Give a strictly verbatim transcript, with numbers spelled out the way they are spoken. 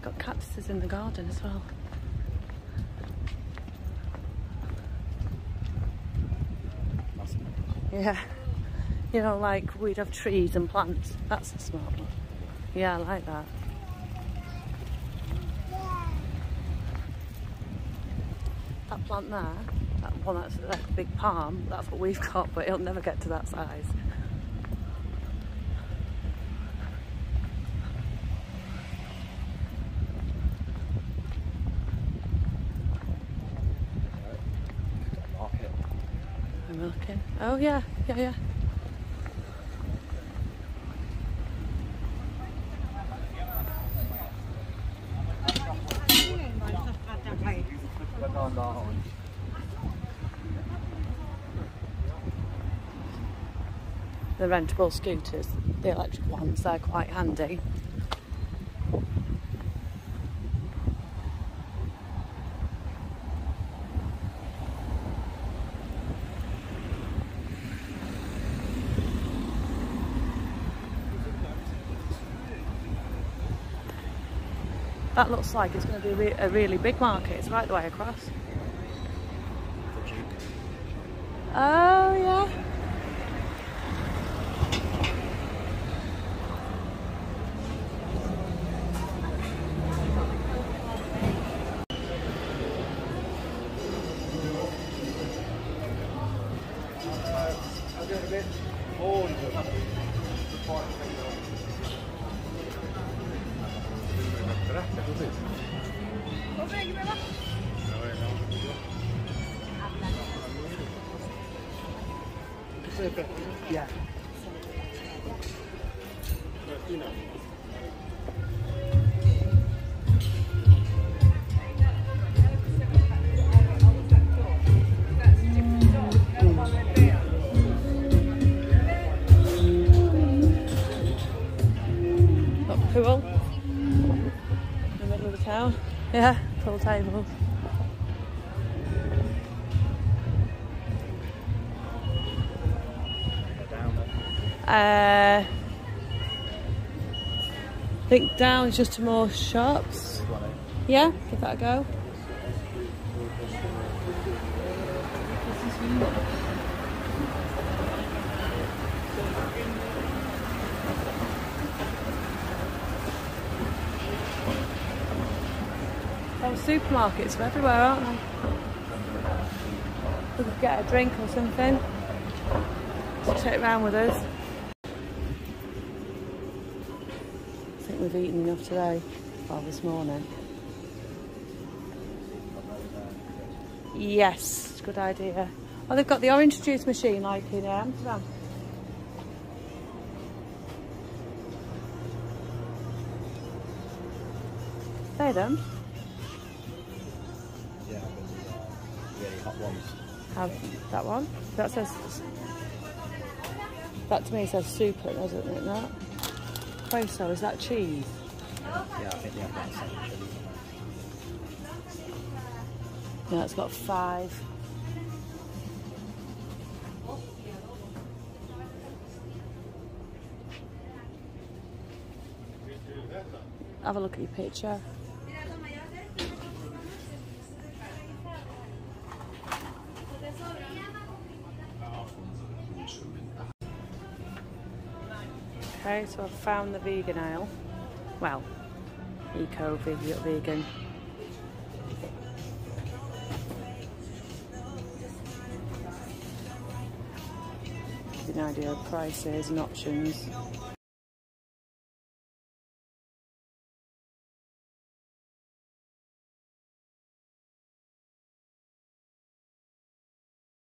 got cactuses in the garden as well. Yeah, you know, like we'd have trees and plants. That's a smart one. Yeah, I like that. That plant there, that one that's like a big palm, that's what we've got, but it'll never get to that size. I'm looking. Oh yeah, yeah, yeah. The rentable scooters, the electric ones, they're quite handy. That looks like it's going to be a, re a really big market. It's right the way across. Oh yeah. Yeah. Got a pool in the middle of the town. Yeah, pool tables. Uh, I think down is just to more shops. Yeah, give that a go. Oh, supermarkets are everywhere, aren't they? We could get a drink or something. Let's take it round with us. I think we've eaten enough today, well this morning. Yes, good idea. Oh, they've got the orange juice machine like in Amsterdam. They them? Yeah, but uh, really hot ones. Have that one? That says, that to me says super, doesn't it? That queso, is that cheese? Yeah, I think they have that second chili. Yeah, it's got five. Have a look at your picture. Okay, so I've found the vegan aisle. Well, eco vegan. Give you an idea of prices and options.